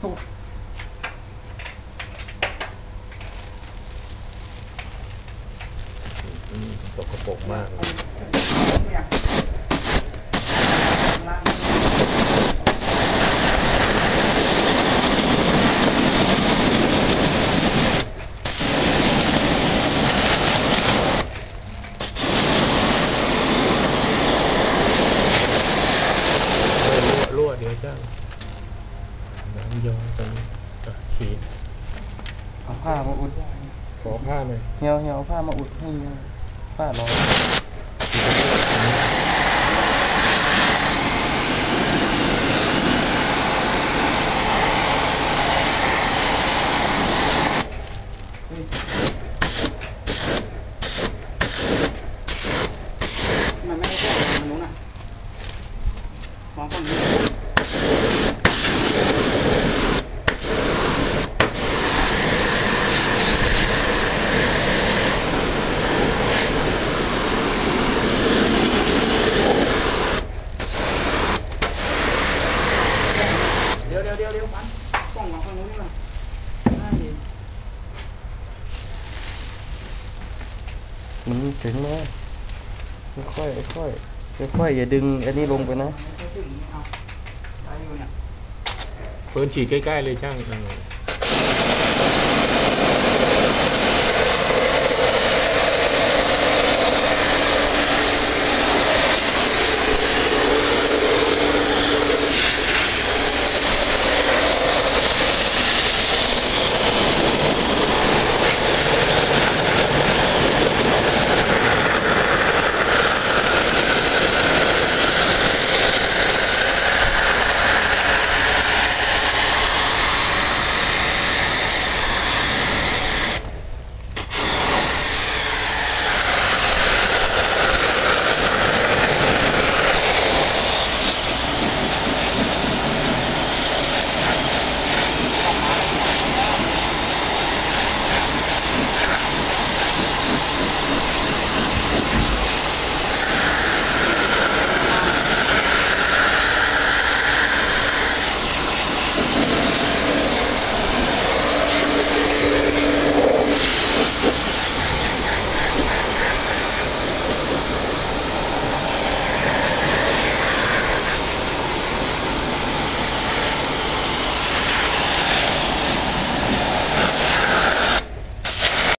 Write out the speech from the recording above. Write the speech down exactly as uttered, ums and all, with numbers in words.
สกปรกมากรั่วเดี๋ยวจ้าน้ำย้อยตรงนี้ฉีดเอาผ้ามาอุดขอผ้าหน่อยเหี่ยวเหี่ยวผ้ามาอุดให้ผ้าลอยมันไม่ได้แค่มันนู้นนะมองฝั่งนี้เดี๋ยวเดี๋ยวเดี๋ยวเดี๋ยวมันกล้องมองฝั่งนู้นนี่มามันถึงแล้วค่อยๆค่อยๆค่อยๆอย่าดึงอันนี้ลงไปนะเปิดฉีดใกล้ๆเลยช่าง